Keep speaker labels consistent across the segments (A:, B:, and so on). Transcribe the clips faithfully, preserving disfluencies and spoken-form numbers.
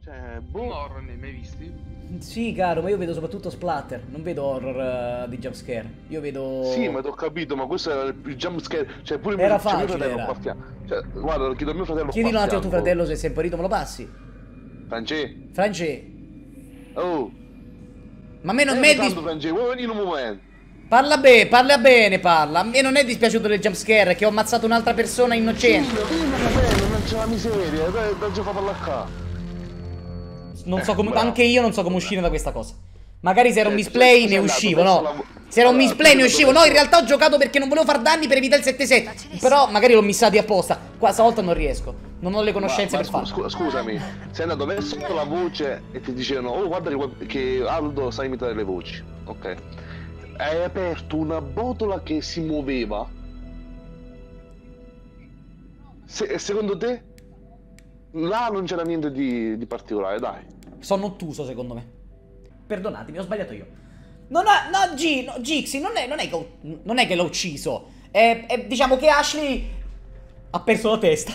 A: Cioè, boh.
B: Un horror ne hai mai visti?
C: Sì, caro, ma io vedo soprattutto splatter, non vedo horror uh, di jumpscare. Io vedo...
A: Sì, ma ti ho capito, ma questo era il jumpscare. Cioè, pure
C: Era
A: mio, cioè, mio
C: facile,
A: fratello
C: era.
A: qua a fianco. Cioè, guarda, lo chiedo a mio fratello.
C: Chiedilo un attimo a tuo
A: fianco.
C: fratello se sei impaurito, me lo passi?
A: Francesco.
C: Francesco.
A: Oh.
C: Ma a me non
A: Eh,
C: mi è
A: tanto,
C: dis...
A: Francesco, vuoi venire un momento?
C: Parla bene, parla bene, parla. A me non è dispiaciuto del jumpscare, che ho ammazzato un'altra persona innocente.
A: Sì, ma bene, non c'è la miseria, dai, dai, già fa parlare qua.
C: Non so come...
A: Eh, bravo.
C: Anche io non so come uscire da questa cosa. Magari se era un
A: Cioè,
C: misplay
A: tu
C: ne
A: sei andato
C: uscivo,
A: verso
C: no?
A: la-
C: Se era un
A: Allora,
C: misplay
A: tu
C: ne
A: sei
C: uscivo.
A: andato
C: No, in realtà ho giocato perché non volevo far danni per evitare il sette sette. Però magari l'ho missati apposta. Qua stavolta non riesco. Non ho le conoscenze
A: Ma-
C: per
A: ma
C: farlo.
A: scu- scusami, sei andato verso la voce e ti dicevano, oh guarda che, che Aldo sa imitare le voci, ok? Hai aperto una botola che si muoveva. Se, secondo te? Là non c'era niente di, di particolare, dai.
C: Sono ottuso secondo me. Perdonatemi, ho sbagliato io. Non ha, no, G, no, Gixi, non è, non è che, ho- non è che l'ho ucciso. È, è- diciamo che Ashley ha perso la testa.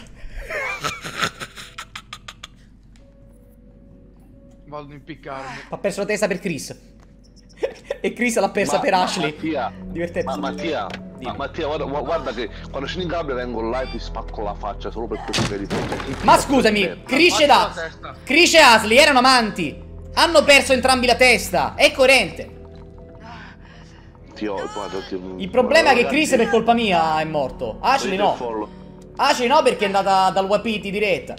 B: Vado a impiccarmi.
C: Ha perso la testa per Chris. E Chris l'ha persa
A: Ma-
C: per
A: ma
C: Ashley.
A: Mattia,
C: Divertente.
A: ma Mattia, ma Mattia guarda, gu- guarda che quando scendi in gabbia vengo là e ti spacco la faccia solo per questo che ripeto.
C: Ma scusami, Chris ed
B: Ammazza la
C: Ashley,
B: testa.
C: Chris e Ashley erano amanti. Hanno perso entrambi la testa. È coerente.
A: Ti ho, guarda, ti-
C: Il problema è che
A: ragazzi,
C: Chris per colpa mia è morto. Ashley
A: vedete il
C: no.
A: follow.
C: Ashley no perché è andata dal Wapiti diretta.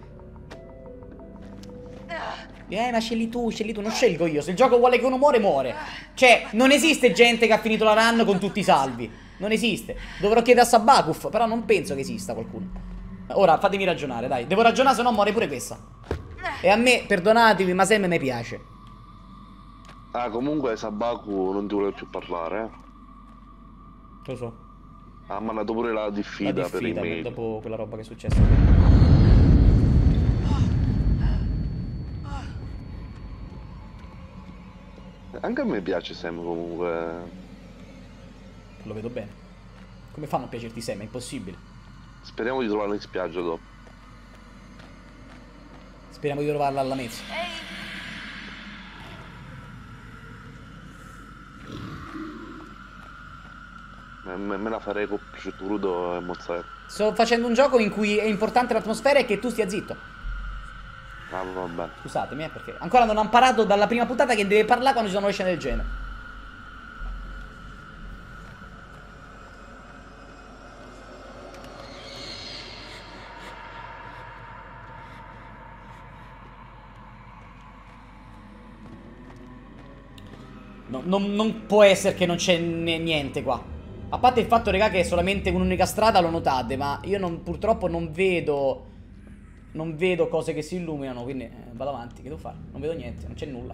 C: Eh ma scegli tu, scegli tu, non scelgo io. Se il gioco vuole che uno muore, muore. Cioè, non esiste gente che ha finito la run con tutti i salvi. Non esiste. Dovrò chiedere a Sabakuf, però non penso che esista qualcuno. Ora, fatemi ragionare, dai. Devo ragionare, se no muore pure questa. E a me, perdonatemi, ma sempre mi piace.
A: Ah, comunque Sabaku non ti vuole più parlare, eh.
C: Lo so.
A: Ha mandato pure la
C: La
A: diffida, per
C: diffida
A: email.
C: dopo quella roba che è successa.
A: Anche a me piace Sam comunque.
C: Lo vedo bene. Come fanno a piacerti Sam? È impossibile.
A: Speriamo di trovarlo in spiaggia dopo.
C: Speriamo di trovarla alla mezza.
A: Me, me- me la farei con prosciutto crudo e mozzarella.
C: Sto facendo un gioco in cui è importante l'atmosfera e che tu stia zitto.
A: Ah, vabbè.
C: Scusatemi, eh, perché ancora non ho imparato dalla prima puntata che deve parlare quando ci sono le scene del genere. No, non, non può essere che non c'è niente qua. A parte il fatto, raga, che è solamente un'unica strada, lo notate, ma io non, purtroppo non vedo... Non vedo cose che si illuminano, quindi eh, vado avanti, che devo fare? Non vedo niente, non c'è nulla.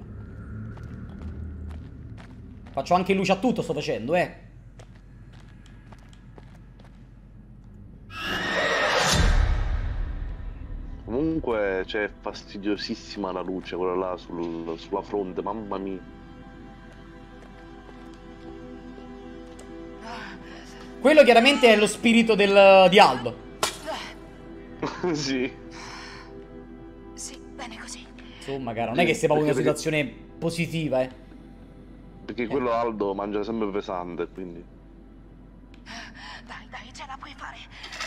C: Faccio anche luce a tutto, sto facendo, eh.
A: Comunque c'è fastidiosissima la luce, quella là sul- sulla fronte, mamma mia.
C: Quello chiaramente è lo spirito del, di Aldo.
A: Sì.
D: Sì, bene così.
C: Insomma, cara, non è che stiamo in una
A: Perché-
C: situazione positiva, eh.
A: Perché quello Aldo mangia sempre pesante, quindi.
D: Dai, dai, ce la puoi fare.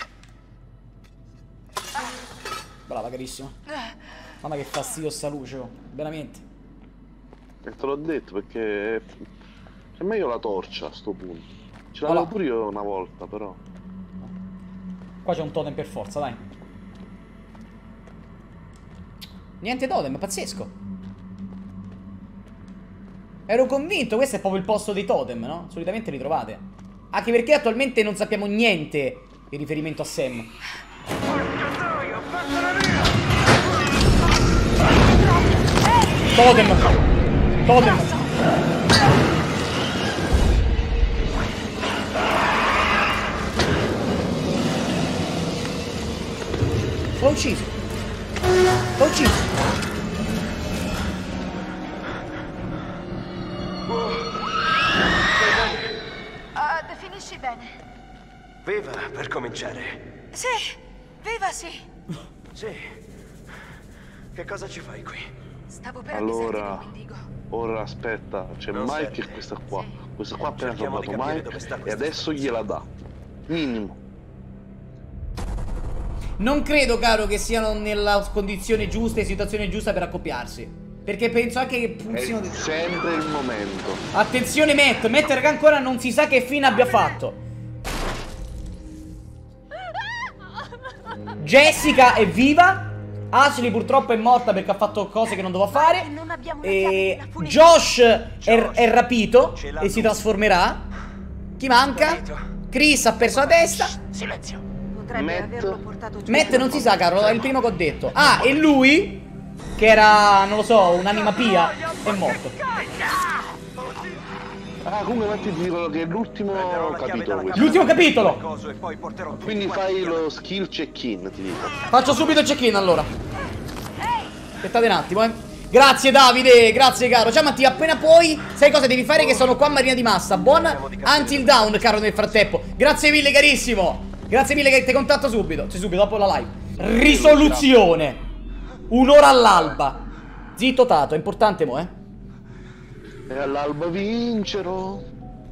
C: Brava, carissima. Mamma che fastidio sta luce, oh. Veramente.
A: E te l'ho detto perché è, è meglio la torcia a sto punto. Ce
C: Voilà.
A: l'avevo pure io una volta, però.
C: Qua c'è un totem per forza, dai. Niente totem, è pazzesco. Ero convinto, questo è proprio il posto dei totem, no? Solitamente li trovate. Anche perché attualmente non sappiamo niente in riferimento a Sam. Totem. Totem. L'ho ucciso. L'ho ucciso.
D: Ah, finisci bene.
E: Viva per cominciare.
D: Sì, viva sì.
E: Sì. Che cosa ci fai qui?
D: Stavo per
A: Allora,
D: avvisarti del Wendigo.
A: ora aspetta, c'è
E: Non
A: Mike
E: serve.
A: e questa qua. Questa qua ha appena
E: Cerchiamo di
A: salvato
E: capire
A: Mike
E: dove sta
A: e
E: questa
A: adesso gliela dà. Minimo.
C: Non credo, caro, che siano nella condizione giusta e situazione giusta per accoppiarsi. Perché penso anche che funzioni.
A: È sempre il momento.
C: Attenzione Matt, Matt raga ancora non si sa che fine abbia fatto. Jessica è viva. Ashley purtroppo è morta perché ha fatto cose che non doveva fare.
D: Non abbiamo una
C: E
D: chiave della funivia.
C: Josh è, è rapito
E: Ce l'ha
C: e si
E: lui.
C: trasformerà. Chi manca? Chris ha perso la testa.
E: Silenzio.
D: Potrebbe
A: Matt.
D: averlo portato giù.
C: Matt non si sa, caro, è il primo che ho detto. Ah, e lui, che era, non lo so, un'anima pia, è morto.
A: Ah, comunque Matti ti dicono che è l'ultimo
E: Prenderò la chiave
A: capitolo
E: dalla
A: questo.
C: L'ultimo capitolo.
E: Coso e poi porterò tutti
A: Quindi
E: quanti
A: fai
E: via.
A: lo skill check-in, ti dico.
C: Faccio subito check-in allora. Aspettate un attimo, eh. Grazie Davide, grazie caro. Ciao Mattia, appena puoi, sai cosa devi fare? Che sono qua a Marina di Massa. Buon Until Down, caro, nel frattempo. Grazie mille, carissimo. Grazie mille che ti contatto subito. Cioè subito, dopo la live. Risoluzione. Un'ora all'alba. Zitto Tato, è importante mo, eh.
A: E all'alba vincerò.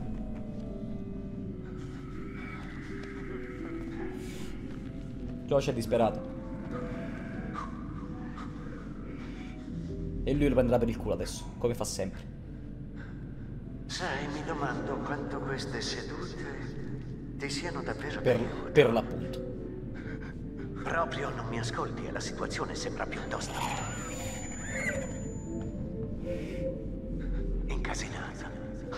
C: Josh è disperato. E lui lo prenderà per il culo adesso, come fa sempre.
F: Sai, mi domando quanto queste sedute ti siano davvero
C: Per,
F: d'aiuto.
C: per l'appunto.
F: Proprio non mi ascolti e la situazione sembra piuttosto incasinata.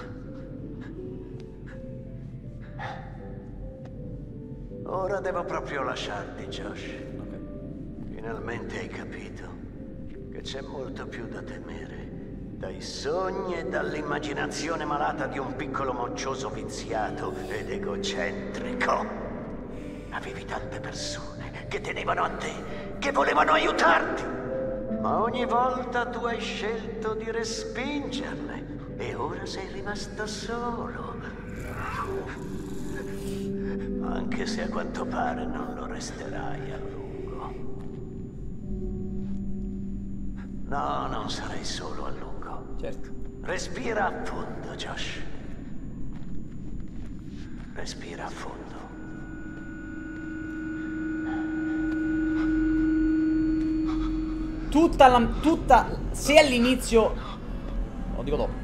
F: Ora devo proprio lasciarti, Josh. Finalmente hai capito che c'è molto più da temere dai sogni e dall'immaginazione malata di un piccolo moccioso viziato ed egocentrico. Avevi tante persone che tenevano a te, che volevano aiutarti, ma ogni volta tu hai scelto di respingerle e ora sei rimasto solo. Anche se a quanto pare non lo resterai a lungo. No, non sarai solo a lungo.
C: Certo.
F: Respira a fondo, Josh. Respira a fondo.
C: Tutta la... tutta... Se all'inizio... Lo dico dopo.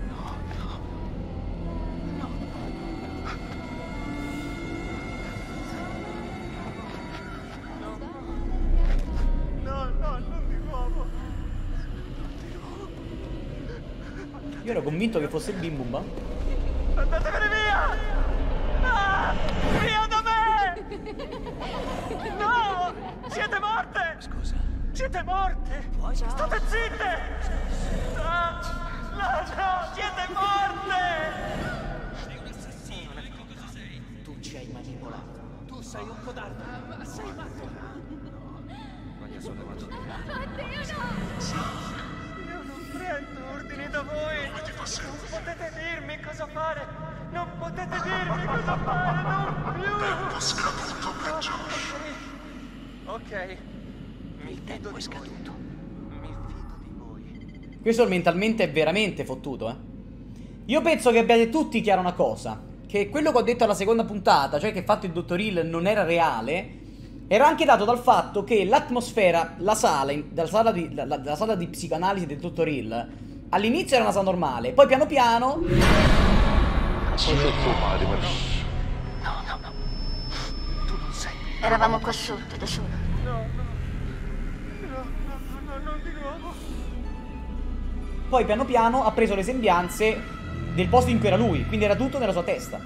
C: Io ero convinto che fosse il Bim Bum.
E: Andatevene via! No! Via da me! No! Siete morte! Scusa. Siete morte! State zitte! No! No, no! Siete morte! Sei un assassino! Cosa sei? Tu ci hai manipolato. Tu sei un codardo. Ma sei matto. Voglio solo matto.
D: Oddio, no!
E: Io non prendo ordini da voi! Non potete dirmi cosa fare! Non potete dirmi cosa fare! Non più!
G: Tempo scaduto per Josh.
E: Ok.
F: Il tempo è scaduto.
E: Mi fido di voi.
C: Questo mentalmente è veramente fottuto, eh. Io penso che abbiate tutti chiaro una cosa. Che quello che ho detto alla seconda puntata, cioè che il fatto il dottor Hill non era reale, era anche dato dal fatto che l'atmosfera, la sala, la sala di, la, la, la sala di psicoanalisi del dottor Hill, all'inizio era una sala normale, poi piano piano...
A: Sono fumari, ma...
F: No, no, no. Tu non sei.
D: Eravamo qua sotto, da solo.
E: No, no. No, no, no, non di nuovo.
C: Poi piano piano ha preso le sembianze del posto in cui era lui, quindi era tutto nella sua testa.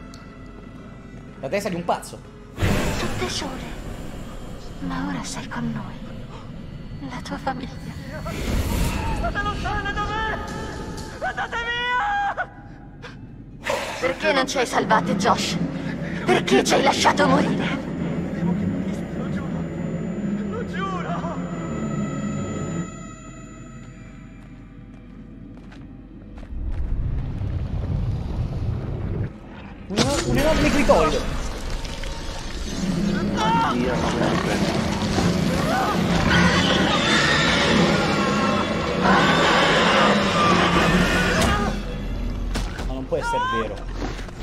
C: La testa di un pazzo.
D: Tutte sole. Ma ora sei con noi. La tua famiglia.
E: State lontane da me! Andate via!
D: Perché non ci hai salvate, Josh? Perché ci hai lasciato morire?
E: Lo giuro! Lo giuro!
C: Un, un enorme clitoride.
A: Via sempre.
C: essere vero.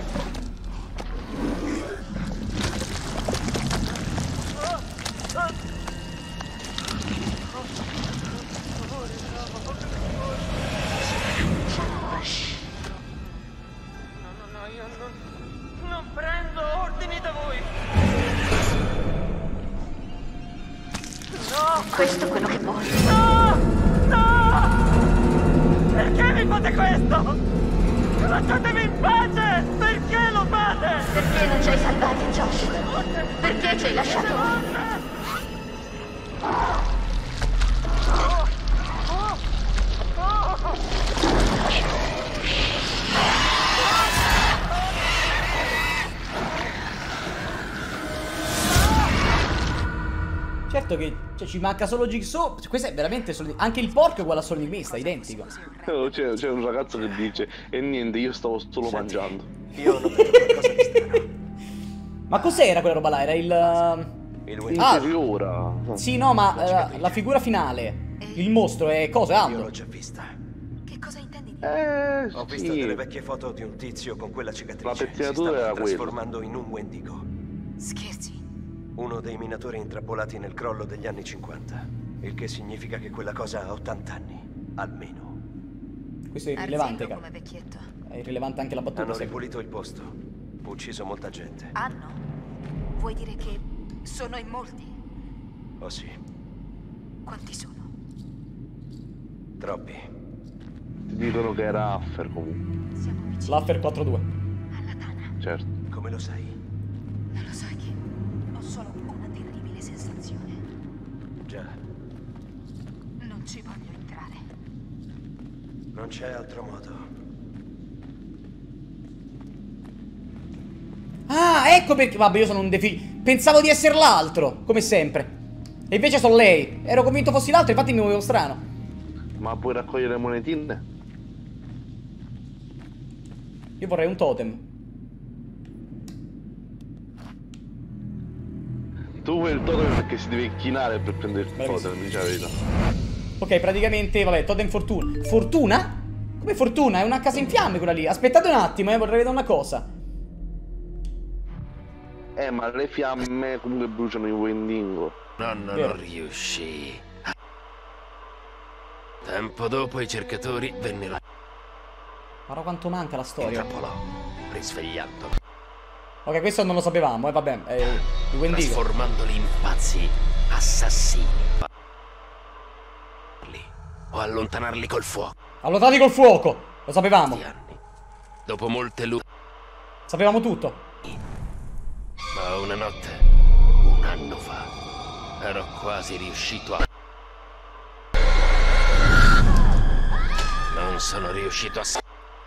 D: Questo è quello che vuoi.
E: No! No! Perché mi fate questo? Lasciatemi in pace! Perché lo fate?
D: Perché non ci hai salvati, Josh? Perché ci hai lasciato?
C: Certo che cioè, ci manca solo Jigsaw. Questo è veramente solo... Anche il porco è uguale a Sonic Mista, identico.
A: C'è, c'è un ragazzo che dice e niente, io stavo solo
F: Senti,
A: mangiando.
F: Io ho notato qualcosa di strano.
C: Ma cos'era quella roba là? Era il...
F: Il
C: Ah.
F: Winchester.
A: Interiora.
C: Sì, no, ma eh, la figura finale. Il mostro è cosa?
F: Io l'ho
C: Aldo.
F: già vista.
D: Che cosa intendi dire?
A: Eh,
F: Ho visto
A: sì.
F: delle vecchie foto di un tizio con quella cicatrice.
A: La
F: Si
A: pettinatura
F: stava
A: era quella.
F: trasformando in un Wendigo.
D: Scherzi?
F: Uno dei minatori intrappolati nel crollo degli anni cinquanta. Il che significa che quella cosa ha ottanta anni. Almeno.
C: Questo è irrilevante,
D: Arzillo
C: cara.
D: come vecchietto.
C: È irrilevante anche la battuta.
F: Hanno
C: sai.
F: ripulito il posto. Ucciso molta gente.
D: Hanno? Vuoi dire che sono in molti?
F: Oh sì,
D: Quanti sono?
F: troppi.
A: Ti dicono che era Affer comunque.
D: Siamo vicini
C: L'Affer quattro due.
D: alla tana.
A: Certo.
F: Come lo sai?
D: Non lo sai che ho solo una terribile sensazione.
F: Già,
D: Non ci voglio entrare.
F: non c'è altro modo.
C: Ah, ecco perché... Vabbè, io sono un defi... Pensavo di essere l'altro, come sempre. E invece sono lei. Ero convinto fossi l'altro, infatti mi muovevo strano.
A: Ma puoi raccogliere le monetine?
C: Io vorrei un totem.
A: Tu vuoi il totem perché si deve chinare per prendere il
C: Bravissimo.
A: totem, dice la verità.
C: Ok, praticamente, vabbè, totem fortuna. Fortuna? Come fortuna? È una casa in fiamme quella lì. Aspettate un attimo, eh, vorrei vedere una cosa.
A: Eh, ma le fiamme comunque bruciano i Wendigo.
H: Nonno
C: Vero.
H: non riuscì. Tempo dopo i cercatori vennero.
C: Guarda quanto manca la storia.
H: Intrappolò, risvegliandolo,
C: Ok, questo non lo sapevamo, eh, vabbè. Eh, il Wendigo.
H: trasformandoli in pazzi assassini. O allontanarli col fuoco.
C: Allontanati col fuoco. Lo sapevamo.
H: Di anni. Dopo molte luci.
C: Sapevamo tutto.
H: Ma una notte, un anno fa, ero quasi riuscito a... Non sono riuscito a...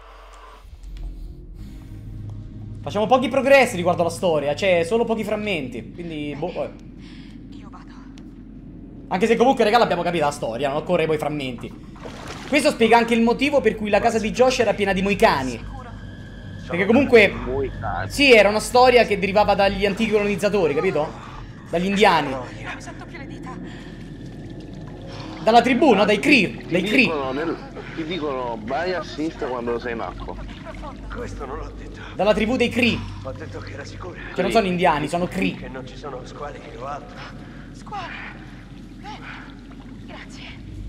C: Facciamo pochi progressi riguardo alla storia. Cioè, solo pochi frammenti. Quindi, boh, vabbè.
D: Io vado.
C: Anche se comunque, raga, l'abbiamo capita la storia. Non occorre poi i frammenti. Questo spiega anche il motivo per cui la casa di Josh era piena di moicani. Perché comunque... Sì, era una storia che derivava dagli antichi colonizzatori, capito? Dagli indiani.
D: Mi sento più le dita.
C: Dalla tribù, no? Dai Cree.
A: Ti
C: Dai Cree.
A: dicono, nel- ti dicono vai a sinistra quando sei in acqua.
F: Questo non l'ho detto.
C: Dalla tribù dei Cree.
F: Ho detto che era sicura.
C: Che non sono indiani, sono Cree.
F: Che non ci sono squali o altro.
D: Scuola. Bene. Grazie.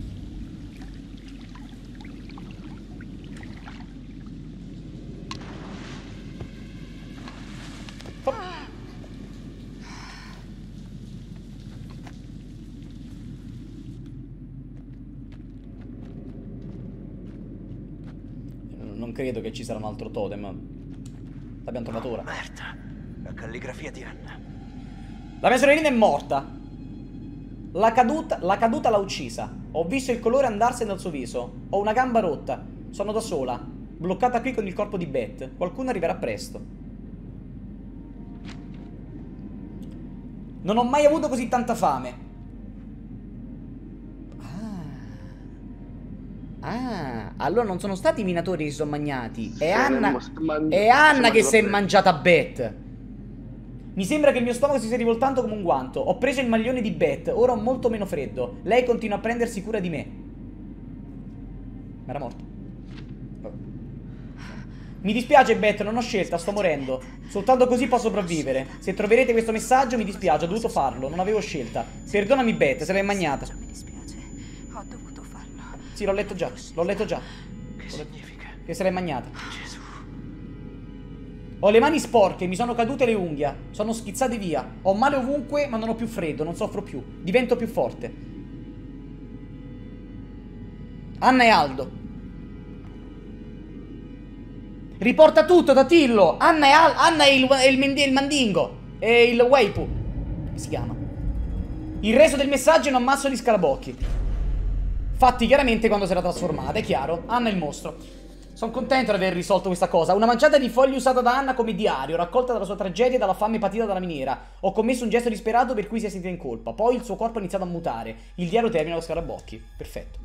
C: Non credo che ci sarà un altro totem. L'abbiamo trovato ora.
F: Merda. La calligrafia di Anna.
C: La mia sorellina è morta. La caduta la caduta l'ha uccisa. Ho visto il colore andarsene dal suo viso. Ho una gamba rotta. Sono da sola. Bloccata qui con il corpo di Beth. Qualcuno arriverà presto. Non ho mai avuto così tanta fame. Ah, allora non sono stati i minatori che si sono magnati. È
A: Se
C: Anna,
A: ne- si mangi-
C: è Anna
A: si
C: che
A: mangia
C: si è
A: Beth.
C: mangiata Beth. Mi sembra che il mio stomaco si stia rivoltando come un guanto. Ho preso il maglione di Beth, ora ho molto meno freddo. Lei continua a prendersi cura di me. Ma era morto. Vabbè. Mi dispiace, Beth, non ho scelta, sto morendo. Soltanto così posso sopravvivere. Se troverete questo messaggio, mi dispiace, ho dovuto farlo. Non avevo scelta. Perdonami, Beth, se l'hai magnata.
D: Mi dispiace, ho dovuto farlo.
C: Sì, l'ho letto già, l'ho letto già.
F: Che significa?
C: Che se l'hai magnata.
F: Gesù.
C: Ho le mani sporche, mi sono cadute le unghie. Sono schizzate via. Ho male ovunque, ma non ho più freddo, non soffro più. Divento più forte. Anna e Aldo. Riporta tutto, Tatillo. Anna è, Al Anna è il, è il, è il mandingo. È il Weipu. Come si chiama? Il resto del messaggio è un ammasso di scarabocchi. Fatti chiaramente quando si era trasformata, è chiaro. Anna è il mostro. Sono contento di aver risolto questa cosa. Una manciata di fogli usata da Anna come diario, raccolta dalla sua tragedia e dalla fame patita dalla miniera. Ho commesso un gesto disperato per cui si è sentita in colpa. Poi il suo corpo ha iniziato a mutare. Il diario termina con scarabocchi. Perfetto.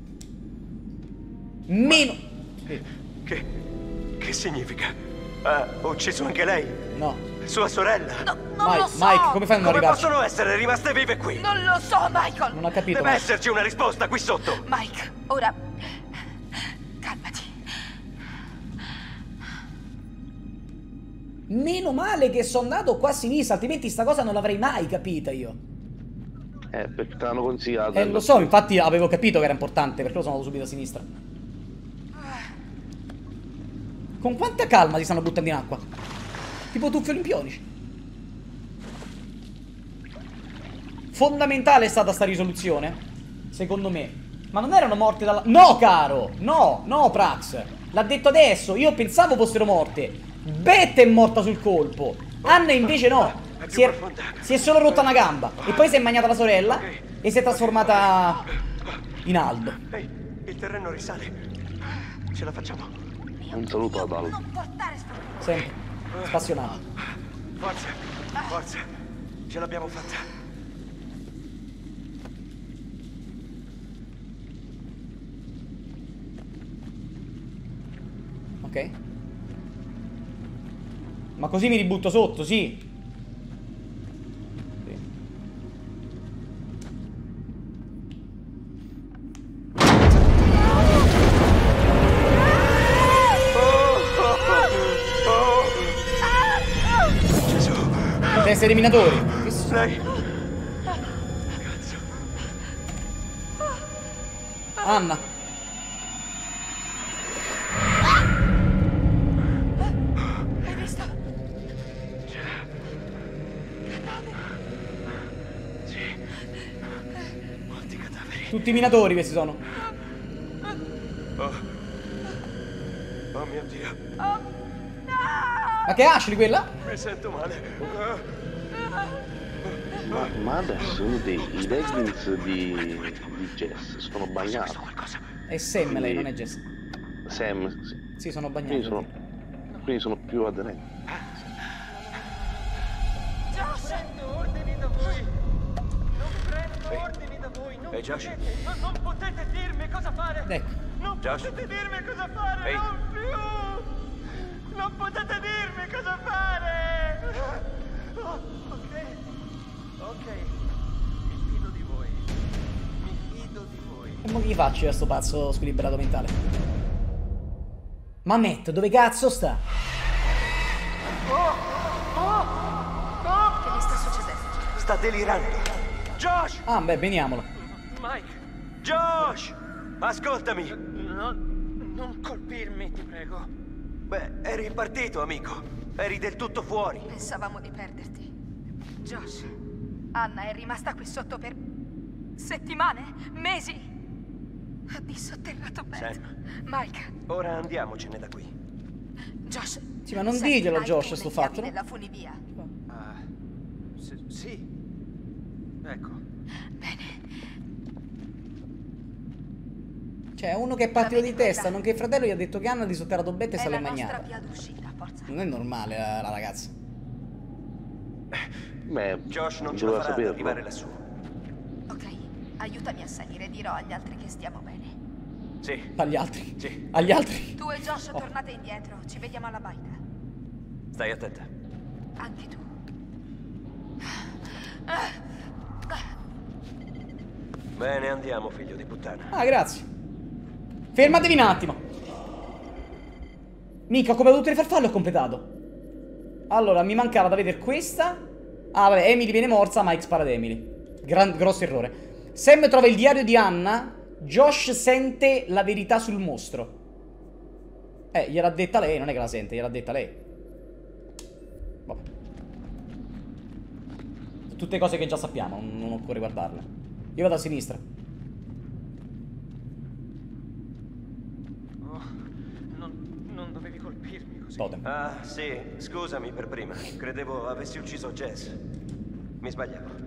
C: Meno...
F: Che... che significa? Ha ucciso anche lei?
C: No.
F: Sua sorella?
D: No, non
C: Mike,
D: lo so.
C: Mike, come fai a non
F: Come
C: arrivarci?
F: possono essere rimaste vive qui?
D: Non lo so, Michael.
C: Non ho capito.
F: Deve
C: Mike.
F: esserci una risposta qui sotto.
D: Mike, ora... calmati.
C: Meno male che sono andato qua a sinistra, altrimenti sta cosa non l'avrei mai capita io.
A: Eh, perché te l'hanno consigliato.
C: Eh, lo so, infatti avevo capito che era importante, per quello sono andato subito a sinistra. Con quanta calma si stanno buttando in acqua? Tipo tuffi olimpionici. Fondamentale è stata sta risoluzione, secondo me. Ma non erano morte dalla... No, caro! No, no, Prax. L'ha detto adesso, io pensavo fossero morte. Beth è morta sul colpo. Anna invece no. Si è, si è solo rotta una gamba. E poi si è mangiata la sorella e si è trasformata in Aldo.
F: Ehi, il terreno risale. Ce la facciamo.
A: Un saluto ad Aldo.
D: Non portare sfortuna.
C: Sempre spassionato.
F: Forza, forza. Ce l'abbiamo fatta.
C: Ok. Ma così mi ributto sotto, sì. Sì.
F: Gesù.
C: I test eliminatori. Che s-
F: Lei. Cazzo.
C: Anna.
D: Hai visto?
F: Sì. Molti cadaveri.
C: Tutti i minatori questi sono.
F: Oh. Oh mio Dio.
C: Ma che è Ashley quella?
F: Mi sento male.
A: Ma, ma adesso vedi, i leggings di, di Jess sono bagnati.
C: È Sam lei, non è Jess.
A: Sam, sì.
C: Sì, sono bagnati.
A: Quindi sono, quindi sono più aderenti.
E: Prendo ordini da voi. Non prendo ordini da voi. Non
F: Ehi, Josh.
E: potete, non, non potete dirmi cosa fare.
C: Ecco.
E: Non
F: Josh.
E: potete dirmi cosa fare.
F: Ehi.
E: Non più. Non potete dirmi cosa fare. Oh, ok. Ok. Mi fido di voi. Mi fido di voi.
C: E mo che gli faccio io a sto pazzo squilibrato mentale? Ma Matt, dove cazzo sta?
D: Che gli sta succedendo?
F: Sta delirando. Josh!
C: Ah, beh, veniamolo.
E: Mike.
F: Josh! Ascoltami.
E: No, non colpirmi, ti prego.
F: Beh, eri partito, amico. Eri del tutto fuori.
D: Pensavamo di perderti. Josh, Anna è rimasta qui sotto per settimane? Mesi? Ha dissotterrato Beth.
F: Sam.
D: Mike,
F: Ora andiamocene da qui.
D: Josh.
C: Sì, ma non
D: sai
C: diglielo,
D: che hai
C: Josh,
D: tu
C: sto
D: le chiavi
C: fatto, no?
D: della funivia?
E: Ah, sì, sì. Ecco.
D: Bene.
C: Cioè, uno che è partito di testa, non che il fratello gli ha detto che Anna di sotterrato Beth e
D: È
C: se l'è
D: la nostra
C: magnata.
D: via d'uscita, forza.
C: Non è normale la, la ragazza.
A: Beh,
F: Josh non ce la
A: doveva
F: farà ad
A: saperlo.
F: arrivare lassù.
D: Ok, aiutami a salire, dirò agli altri che stiamo bene.
F: Sì.
C: Agli altri.
F: Sì.
C: Agli altri.
D: Tu e Josh tornate indietro, ci vediamo alla baita.
F: Stai attenta.
D: Anche tu.
F: Bene, andiamo, figlio di puttana.
C: Ah, grazie. Fermatevi un attimo. Mica, ho completato tutte le farfalle, ho completato. Allora, mi mancava da vedere questa. Ah, vabbè, Emily viene morsa, Mike spara ad Emily. Gran, grosso errore. Sam trova il diario di Anna. Josh sente la verità sul mostro. Eh, gliel'ha detta lei, non è che la sente, gliel'ha detta lei. Vabbè. Tutte cose che già sappiamo, non occorre guardarle. Io vado a sinistra.
E: Oh, non, non dovevi colpirmi così.
C: Totem.
I: Ah, sì, scusami per prima. Credevo avessi ucciso Jess. Mi sbagliavo.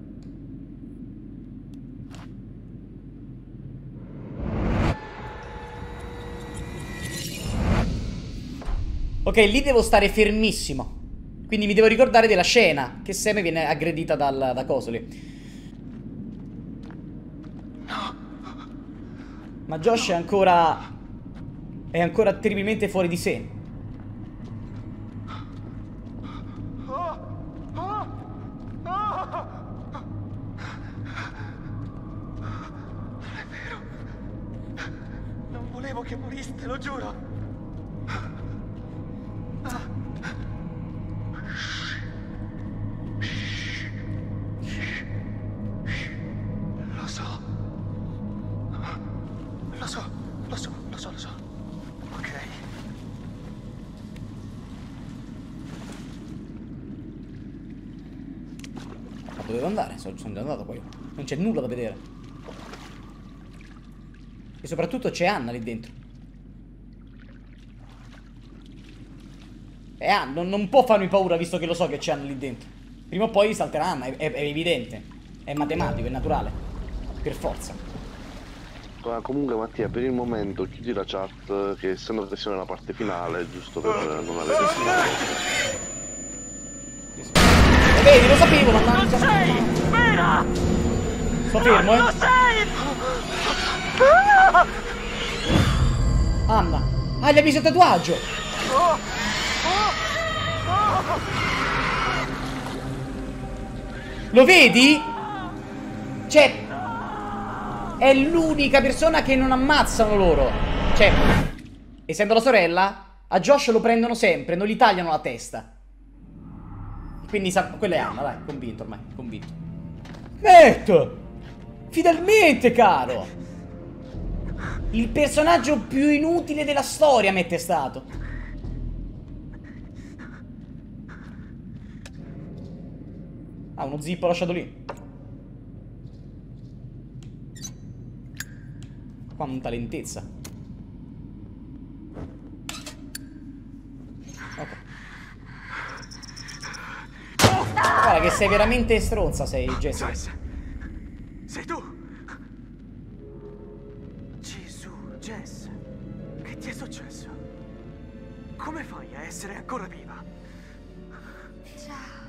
C: Ok, lì devo stare fermissimo. Quindi mi devo ricordare della scena che Sam viene aggredita dal, da Cosoli. Ma Josh è ancora... È ancora terribilmente fuori di sé.
E: Non è vero. Non volevo che moriste, lo giuro. Lo so. Lo so, lo so, lo so, lo so. Ok.
C: Ma dove devo andare? Sono, sono già andato poi. Non c'è nulla da vedere. E soprattutto c'è Anna lì dentro. E Anna non, non può farmi paura visto che lo so che c'è Anna lì dentro. Prima o poi salterà Anna, è, è, è evidente. È matematico, è naturale. Per forza.
A: Ah, comunque Mattia, per il momento chiudi la chat, che essendo che siamo nella parte finale, giusto per non avere...
C: Lo vedi, lo sapevo, ma non...
E: Non sei vera!
C: Sto fermo, eh.
E: Non lo sei!
C: Anna. Ah, gli ha messo il tatuaggio.
E: Oh, oh, oh.
C: Lo vedi? Cioè... È l'unica persona che non ammazzano loro. Cioè, essendo la sorella, a Josh lo prendono sempre, non gli tagliano la testa. Quindi sa... quella è Anna, dai, convinto ormai, convinto. Matt! Finalmente, caro! Il personaggio più inutile della storia, Matt è stato. Ah, uno zippo lasciato lì. Quanta lentezza. Ok. Guarda che sei veramente stronza, sei Jessica.
E: Jess, sei tu? Gesù, Jess, che ti è successo? Come fai a essere ancora viva?
D: Ciao.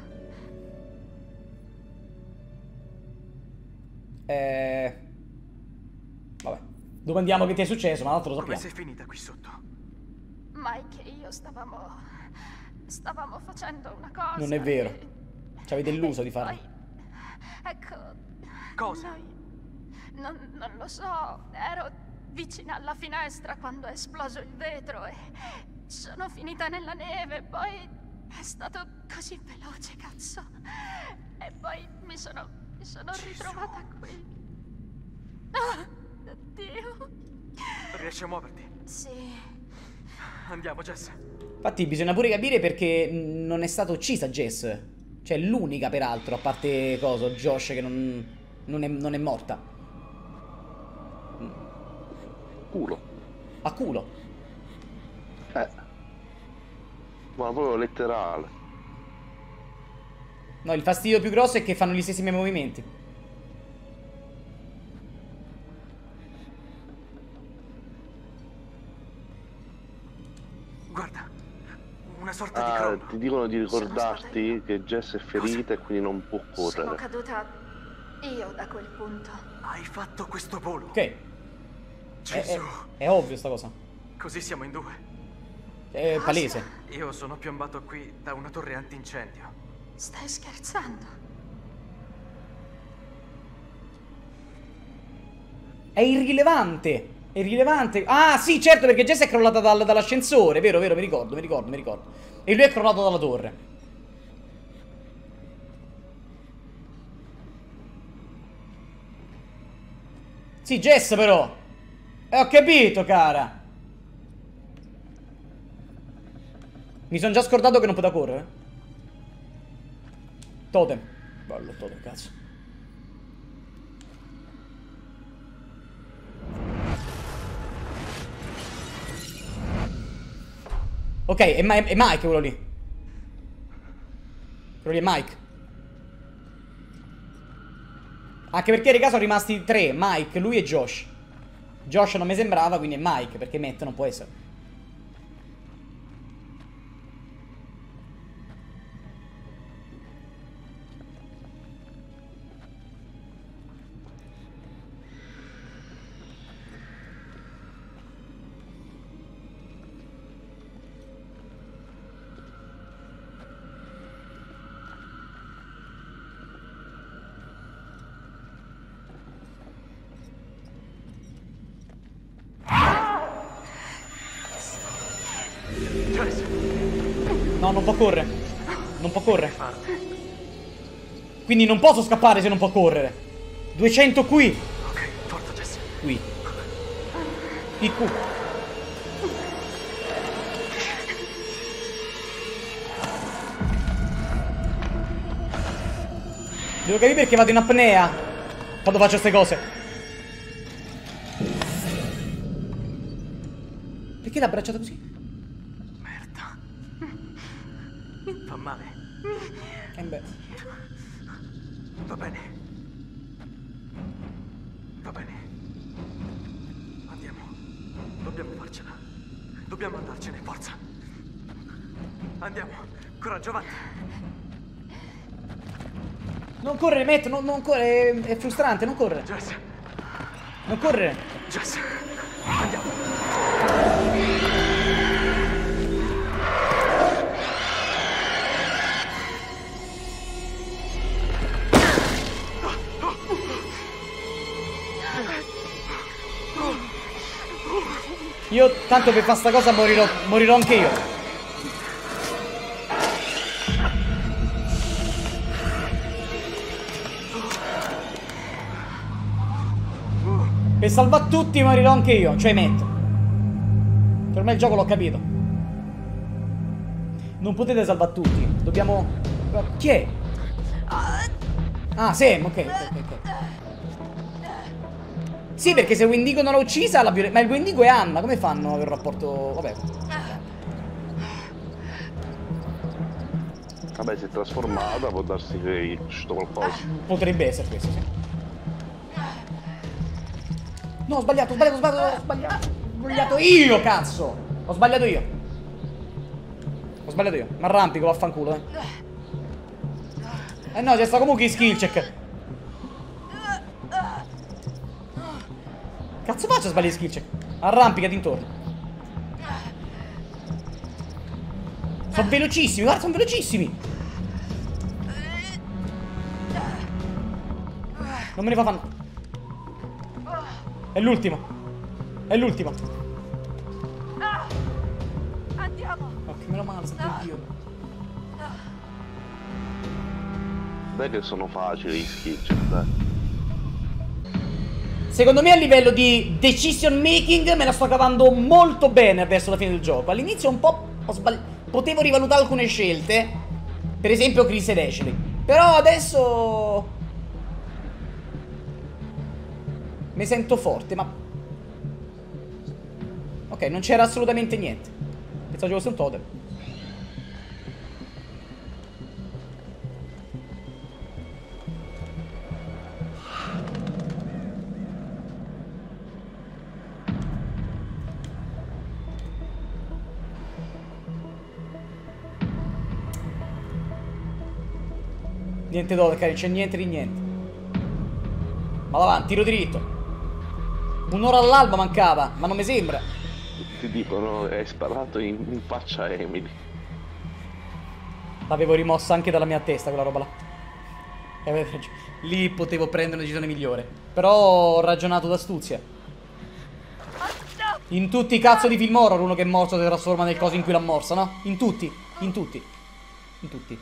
C: Eh... Vabbè. Domandiamo che ti è successo, ma l'altro lo
E: Come
C: sappiamo.
E: sei finita qui sotto?
D: Mike e io stavamo... Stavamo facendo una cosa.
C: Non è vero.
D: e-
C: Ci avete illuso di farlo.
D: Poi, ecco...
E: Cosa?
D: Noi... Non, non lo so, ero vicina alla finestra quando è esploso il vetro e sono finita nella neve, poi è stato così veloce, cazzo. E poi mi sono... mi sono
E: Gesù.
D: ritrovata qui. Ah, oddio.
E: Riesci a muoverti?
D: Sì.
E: Andiamo, Jess.
C: Infatti bisogna pure capire perché non è stata uccisa Jess. Cioè l'unica peraltro, a parte coso, Josh che non, non, è, non è morta.
A: Culo.
C: A culo.
A: Eh. Ma proprio letterale.
C: No, il fastidio più grosso è che fanno gli stessi miei movimenti.
E: Guarda, una sorta di
A: Ah,
E: crono.
A: ti dicono di
D: Sono
A: ricordarti che Jess è ferita e quindi non può
D: Sono
A: correre.
D: caduta io da quel punto.
E: Hai fatto questo volo.
C: Ok. È,
E: Gesù.
C: è, è ovvio sta cosa.
E: Così siamo in due.
C: È palese.
E: Io sono piombato qui da una torre antincendio.
D: Stai scherzando?
C: È irrilevante. È rilevante. Ah, sì, certo, perché Jess è crollata dal, dall'ascensore. Vero, vero, mi ricordo, mi ricordo, mi ricordo. E lui è crollato dalla torre. Sì, Jess però. Eh, ho capito, cara. Mi sono già scordato che non poteva correre. Totem. Bello, totem, cazzo. Ok, è, Ma è Mike quello lì. Quello lì è Mike. Anche perché, raga, sono rimasti tre. Mike, lui e Josh. Josh non mi sembrava, quindi è Mike, perché Matt non può essere. No, non può correre. Non può correre. Quindi non posso scappare se non può correre. duecento qui.
E: Ok, forza Jess.
C: Qui. I Q. Devo capire perché vado in apnea quando faccio queste cose. Perché l'ha abbracciata così?
E: Fa male.
C: Eh beh.
E: Va bene. Va bene. Andiamo. Dobbiamo farcela. Dobbiamo andarcene, forza. Andiamo. Coraggio, avanti.
C: Non correre, Matt, non, non correre, è, è frustrante, non correre.
E: Jess.
C: Non correre.
E: Jess. Andiamo.
C: Io tanto per fare sta cosa morirò, morirò anche io. Per salvare tutti morirò anche io, cioè Matt. Per me il gioco l'ho capito. Non potete salvare tutti. Dobbiamo... Chi è? Ah, Sam, ok, ok, ok. Sì, perché se Wendigo non l'ha uccisa, la ma il Wendigo e Anna, come fanno ad avere un rapporto... Vabbè.
A: Vabbè, si è trasformata, può darsi che gli è uscito qualcosa.
C: Potrebbe essere questo, sì. No, ho sbagliato, ho sbagliato, ho sbagliato, ho sbagliato. Ho sbagliato io, cazzo! Ho sbagliato io. Ho sbagliato io. Ma arrampico, vaffanculo, eh. Eh no, c'è sta comunque in skill check. Cazzo faccio a sbagliare skill check? Arrampicati intorno. Sono velocissimi, guarda, sono velocissimi. Non me ne fa fanno. È l'ultimo. È l'ultimo.
D: Andiamo.
C: Ok, meno male, santo Dio.
A: Dai che sono facili i skill check, dai.
C: Secondo me a livello di decision making me la sto cavando molto bene verso la fine del gioco. All'inizio un po' ho sbagliato. Potevo rivalutare alcune scelte. Per esempio Chris ed Ashley. Però adesso mi sento forte, ma ok, non c'era assolutamente niente. Pensavo ci fosse un totem. Niente dove, cari, c'è niente di niente. Ma avanti, tiro diritto. Un'ora all'alba mancava, ma non mi sembra.
A: Ti dicono, hai sparato in, in faccia a Emily.
C: L'avevo rimossa anche dalla mia testa quella roba là. Lì potevo prendere una decisione migliore. Però ho ragionato d'astuzia. In tutti i cazzo di film horror uno che è morto si trasforma nel coso in cui l'ha morsa, no? In tutti, in tutti, in tutti.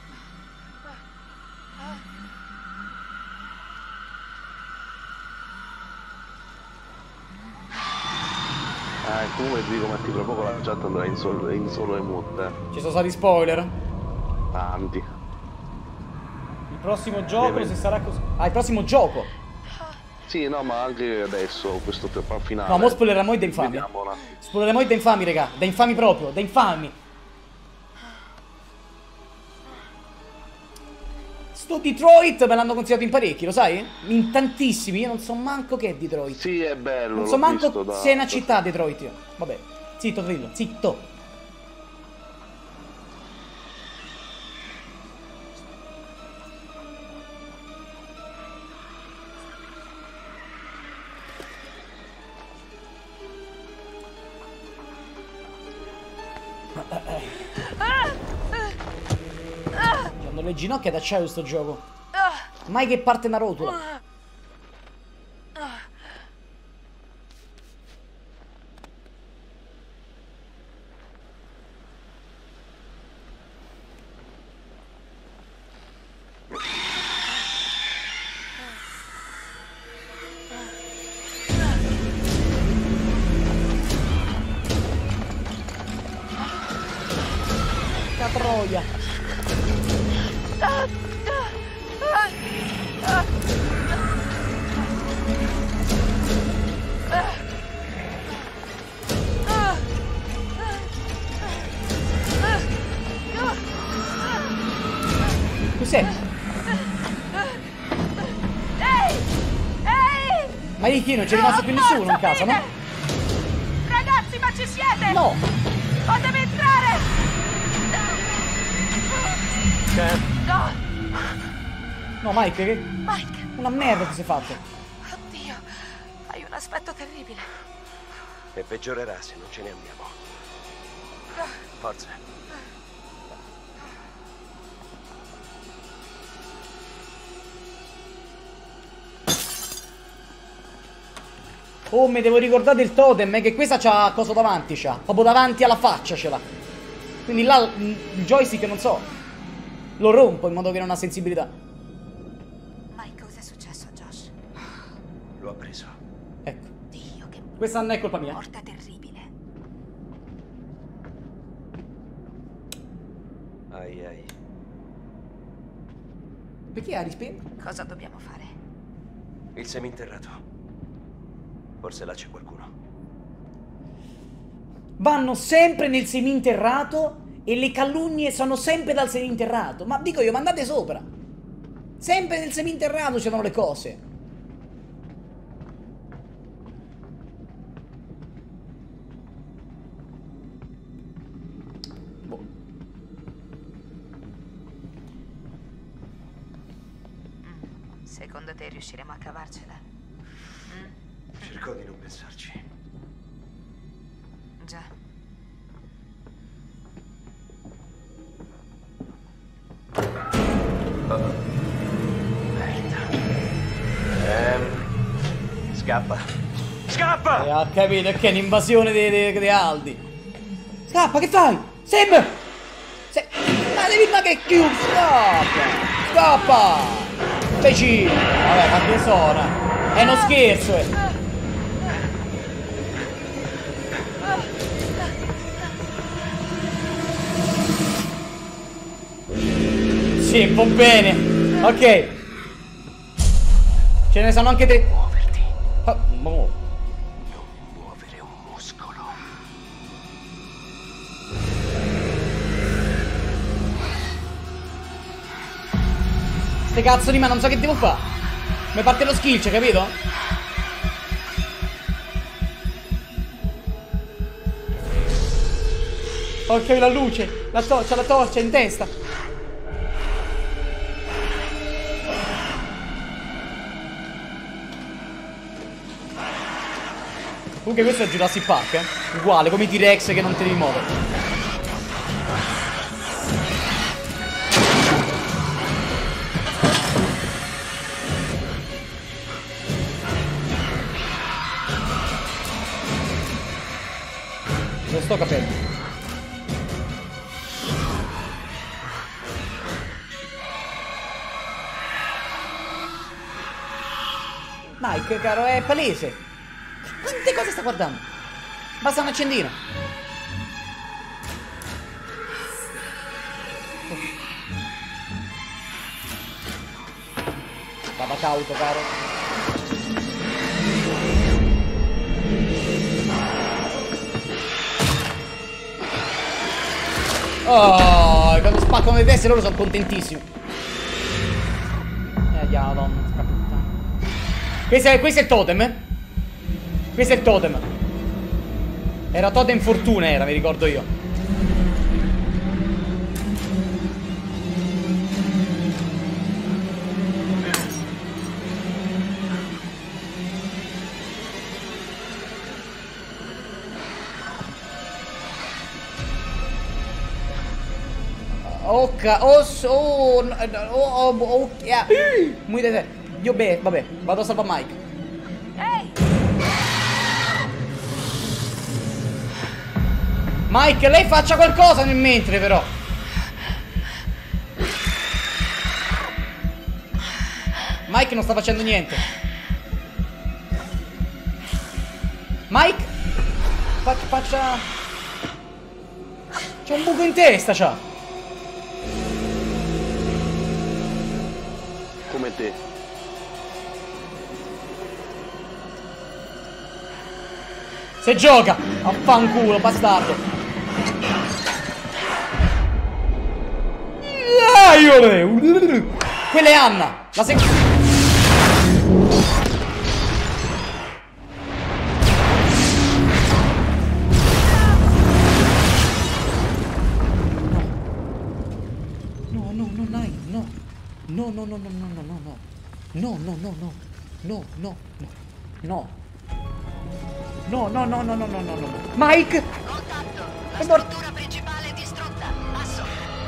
A: Eh, comunque ti dico, metti tra poco la chat andrà in solo, in solo e mute.
C: Ci sono stati spoiler?
A: Tanti.
C: Il prossimo gioco,
A: Deve...
C: se sarà così. Ah, il prossimo gioco.
A: Sì, no, ma anche adesso, questo finale.
C: No, mo spoileremo da infami.
A: Vediamola.
C: Spoileremo da infami, raga. Da infami proprio, da infami. Sto Detroit me l'hanno consigliato in parecchi, lo sai? In tantissimi, io non so manco che è Detroit.
A: Sì, è bello.
C: Non so manco
A: da...
C: se è una città Detroit io. Vabbè, zitto Trillo, zitto. Hanno le ginocchia d'acciaio sto gioco. Mai che parte una rotola. Troia. Cos'è?
D: Ehi! Ehi!
C: Ma di chi non c'è rimasto più nessuno in casa, no?
D: Ragazzi, ma ci siete?
C: No!
D: Fatemi entrare! No!
C: No, Mike, che...
D: Mike!
C: Una merda ti sei fatto.
D: Oddio, hai un aspetto terribile.
I: E peggiorerà se non ce ne andiamo. Forza.
C: Oh, mi devo ricordare del totem, eh, che questa c'ha coso davanti, c'ha. Proprio davanti alla faccia ce l'ha. Quindi là il joystick non so. Lo rompo in modo che non ha sensibilità.
D: Mike, cosa è successo a Josh?
I: Lo ha preso.
C: Ecco.
D: Dio, che
C: Questa non è colpa mia.
D: morte terribile.
I: Ai ai.
C: Perché ha rispento?
D: Cosa dobbiamo fare?
I: Il seminterrato. Forse là c'è qualcuno.
C: Vanno sempre nel seminterrato e le calunnie sono sempre dal seminterrato. Ma dico io, ma andate sopra. Sempre nel seminterrato c'erano le cose. Boh.
D: Secondo te riusciremo a cavarcela?
I: Cerco di non pensarci.
D: Già.
I: Merda. Ehm. Scappa. Scappa!
C: E ha capito che è un'invasione di Aldi. Scappa, che fai? Sam! Se... Ma devi ma che chiuso! Scappa! Scappa! Imbecille! Vabbè, ma che sono? È uno scherzo, eh! Sì, un po' bene. Ok. Ce ne sono anche tre.
I: Muoverti.
C: Oh, mo.
I: Non muovere un muscolo.
C: Ste cazzo di me, non so che devo fare. Mi parte lo skill, c'è capito? Ok, la luce. La torcia, la torcia in testa. Comunque questo è Jurassic Park, eh? Uguale, come i T-Rex che non te devi muovere. Lo sto capendo. Mike, caro, è palese. Quante cose sta guardando? Basta un accendino. Vada cauto, caro. Oh, quando spaccano le teste loro sono contentissimi. Eh, andiamo, donna. Questo è, questo è il totem, eh? Questo è il totem. Era totem fortuna, era, mi ricordo io. Ok, oh, oh, oh, oh, yeah. Muy de Io beh, vabbè, vado a salvare Mike.
D: Ehi!
C: Mike, lei faccia qualcosa nel mentre però. Mike non sta facendo niente. Mike? Faccia, faccia... C'è un buco in testa, c'ha.
A: Come te.
C: Se gioca! Affanculo, bastardo! Quella è Anna! La seconda... No, no, no, no, no. No, no, no, no, no, no, no, no. No, no, no, no. No, no, no. No. No, no, no, no, no, no, no, no. Mike!
J: Contatto! La
C: È morto.
J: struttura principale è distrutta. Passo.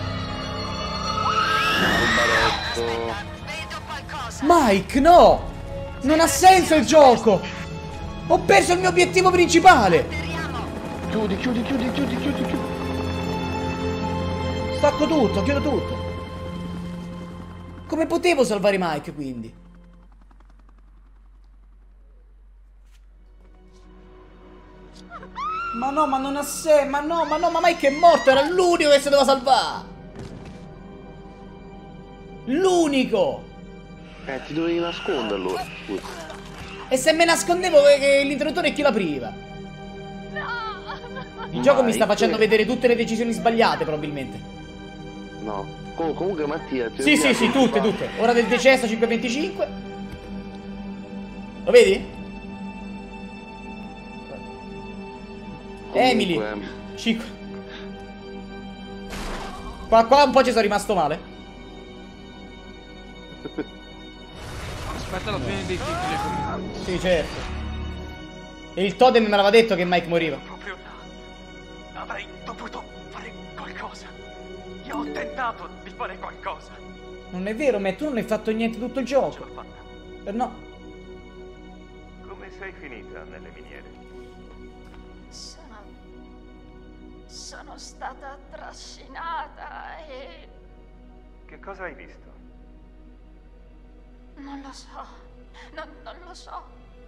A: Barbaretto.
J: Vedo qualcosa.
C: Mike, no! Non ha senso il gioco! Ho perso il mio obiettivo principale!
A: Chiudi, chiudi, chiudi, chiudi, chiudi, chiudi.
C: Stacco tutto, chiudo tutto. Come potevo salvare Mike, quindi? Ma no, ma non ha senso, ma no, ma no, ma Mike è morto, era l'unico che si doveva salvare! L'unico!
A: Eh, ti dovevi nascondere allora, scusa.
C: E se me nascondevo che l'interruttore è chi la priva? Il gioco mi sta facendo vedere tutte le decisioni sbagliate, probabilmente.
A: No. Com comunque Mattia... Ti
C: Sì, sì, sì, tutte, tutte. Ora del decesso cinque e venticinque. Lo vedi?
A: Comunque...
C: Emily cinque. Qua, qua un po' ci sono rimasto male.
B: Aspetta la fine dei titoli.
C: Sì, certo. E il totem me l'aveva detto che Mike moriva.
E: Proprio là. Avrei dovuto fare qualcosa. Io ho tentato di fare qualcosa.
C: Non è vero, Matt, tu non hai fatto niente tutto il gioco.
E: Ce l'ho fatta.
C: Eh, no.
I: Come sei finita nelle miniere?
D: Sono... Sono stata trascinata e...
I: Che cosa hai visto?
D: Non lo so. Non, non lo so.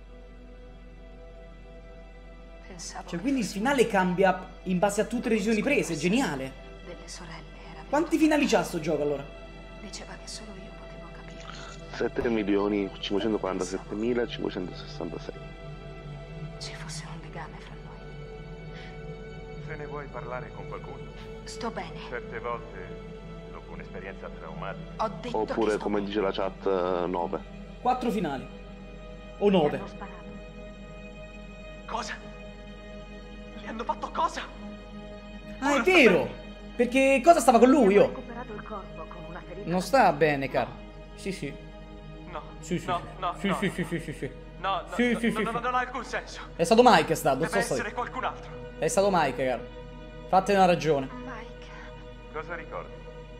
D: Pensavo
C: Cioè,
D: che
C: quindi il
D: fosse
C: finale cambia in base a tutte le decisioni prese, geniale.
D: delle sorelle era
C: Quanti finali c'ha sto gioco allora?
D: Diceva che solo io potevo capirlo.
A: sette milioni cinquecentoquarantasettemila cinquecentosessantasei.
D: Ci fosse un legame fra noi.
I: Se ne vuoi parlare con qualcuno?
D: Sto bene.
I: Certe volte, dopo un'esperienza traumatica...
D: Ho detto
A: Oppure,
D: che sto
A: come
D: bene.
A: dice la chat, nove.
C: Quattro finali. O nove.
J: Hanno sparato.
E: Cosa? Gli hanno fatto cosa?
C: Ah, è vero! Perché cosa stava con lui,
J: Ho
C: io?
J: recuperato il corpo con una ferita.
C: Non sta bene, caro. Sì, sì.
E: No.
C: Sì, sì,
E: no,
C: sì.
E: no,
C: Sì,
E: no.
C: sì, sì, sì, sì, sì.
E: No, no,
C: Sì,
E: no,
C: sì,
E: no,
C: sì,
E: no,
C: sì.
E: non ha alcun senso.
C: È stato Mike, è stato, non
E: Deve
C: so
E: essere
C: io.
E: qualcun altro.
C: È stato Mike, caro. Fatene una ragione.
D: Mike
I: Cosa ricordi?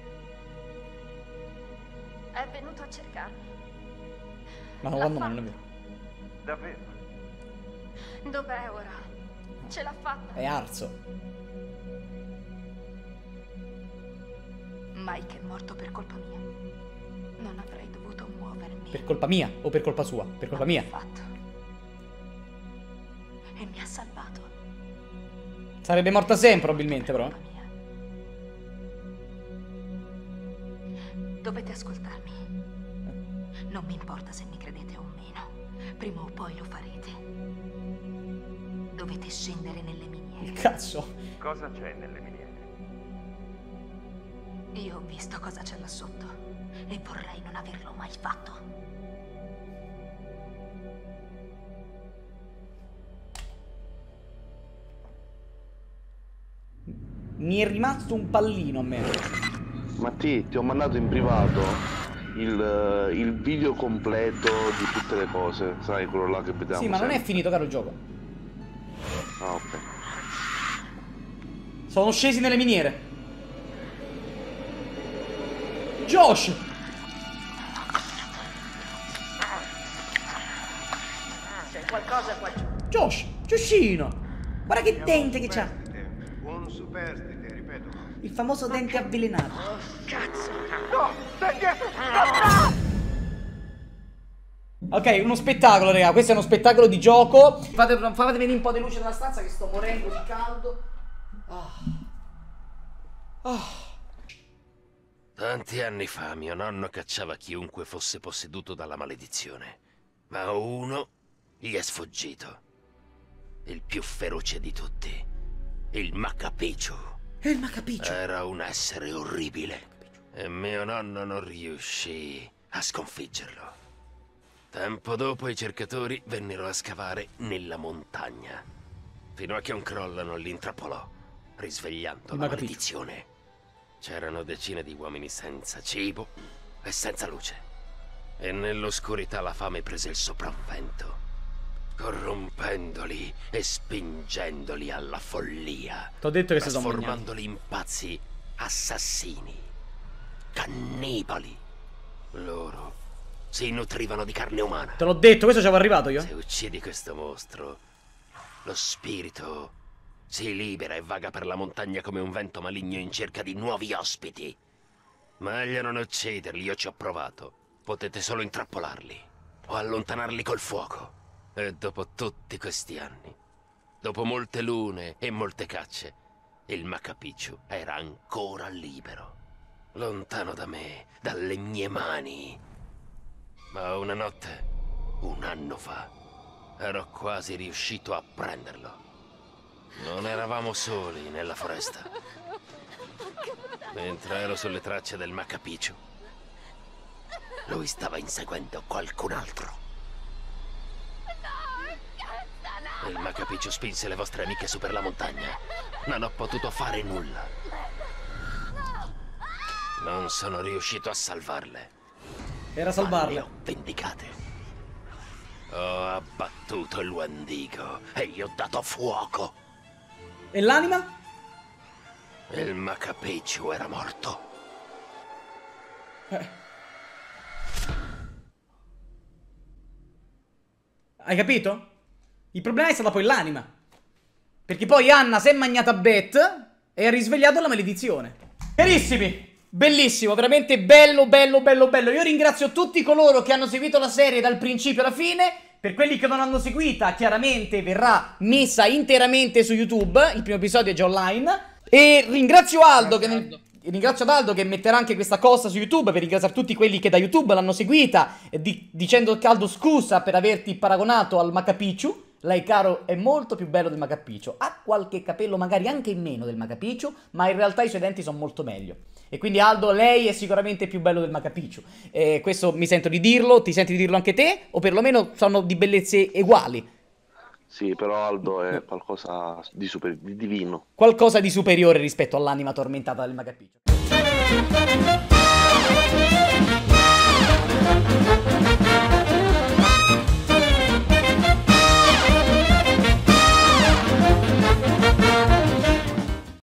D: è venuto a cercarmi.
C: Ma no, quando non è vero.
I: Davvero?
D: Dov'è ora? ce l'ha fatta.
C: È arso.
J: Mike è morto per colpa mia. Non avrei dovuto muovermi.
C: Per colpa mia o per colpa sua? Per colpa mia.
J: Fatto. E mi ha salvato.
C: Sarebbe morta sempre probabilmente però.
J: Dovete ascoltarmi. Non mi importa se mi credete o meno. Prima o poi lo farete. Dovete scendere nelle miniere.
C: Il cazzo.
K: Cosa c'è nelle miniere?
J: Io ho visto cosa c'è là sotto e vorrei non averlo mai fatto.
C: Mi è rimasto un pallino a me.
A: Matti, ti ho mandato in privato il, il video completo di tutte le cose. Sai, quello là che vediamo.
C: Sì, ma non
A: sempre.
C: è finito, caro il gioco.
A: Ah, ok.
C: Sono scesi nelle miniere. Josh!
J: C'è qualcosa qua giù.
C: Josh! Joshino! Guarda che dente che c'ha!
K: Un superstite, ripeto.
C: Il famoso dente avvelenato.
J: Oh, cazzo!
K: No! Stai dietro!
C: Ok, uno spettacolo, raga. Questo è uno spettacolo di gioco. Fate, fate venire un po' di luce nella stanza che sto morendo di caldo. Ah. Ah.
H: Tanti anni fa mio nonno cacciava chiunque fosse posseduto dalla maledizione. Ma uno gli è sfuggito. Il più feroce di tutti. Il Macapichu.
C: Il Macapichu.
H: Era un essere orribile. E mio nonno non riuscì a sconfiggerlo. Tempo dopo i cercatori vennero a scavare nella montagna. Fino a che un crollo non li intrappolò, risvegliando la maledizione. C'erano decine di uomini senza cibo e senza luce. E nell'oscurità la fame prese il sopravvento, corrompendoli e spingendoli alla follia.
C: T'ho detto che si sono
H: trasformandoli in pazzi assassini, cannibali. Loro si nutrivano di carne umana.
C: Te l'ho detto, questo ci avevo arrivato io.
H: Se uccidi questo mostro, lo spirito si libera e vaga per la montagna come un vento maligno in cerca di nuovi ospiti. Meglio non ucciderli, io ci ho provato. Potete solo intrappolarli o allontanarli col fuoco. E dopo tutti questi anni, dopo molte lune e molte cacce, il Macapichu era ancora libero. Lontano da me, dalle mie mani. Ma una notte, un anno fa, ero quasi riuscito a prenderlo. Non eravamo soli nella foresta. Mentre ero sulle tracce del Macapichu, lui stava inseguendo qualcun altro. Il Macapichu spinse le vostre amiche su per la montagna. Non ho potuto fare nulla. Non sono riuscito a salvarle.
C: Era salvarle.
H: Ma le ho vendicate. Ho abbattuto il Wendigo e gli ho dato fuoco.
C: E l'anima?
H: Il Macapichu era morto.
C: Eh. Hai capito? Il problema è stata poi l'anima. Perché poi Anna si è magnata Beth e ha risvegliato la maledizione. Carissimi, bellissimo, veramente bello, bello, bello, bello. Io ringrazio tutti coloro che hanno seguito la serie dal principio alla fine. Per quelli che non hanno seguita, chiaramente verrà messa interamente su YouTube. Il primo episodio è già online. E ringrazio Aldo che nel... Ringrazio Aldo che metterà anche questa cosa su YouTube per ringraziare tutti quelli che da YouTube l'hanno seguita, di... dicendo che Aldo scusa per averti paragonato al Macapichu. Lei, caro, è molto più bello del Macapichu. Ha qualche capello magari anche in meno del Macapichu, ma in realtà i suoi denti sono molto meglio. E quindi Aldo, lei è sicuramente più bello del Macapichu. E questo mi sento di dirlo, ti senti di dirlo anche te? O perlomeno sono di bellezze uguali?
A: Sì, però Aldo è qualcosa di, super, di divino.
C: Qualcosa di superiore rispetto all'anima tormentata del Macapichu.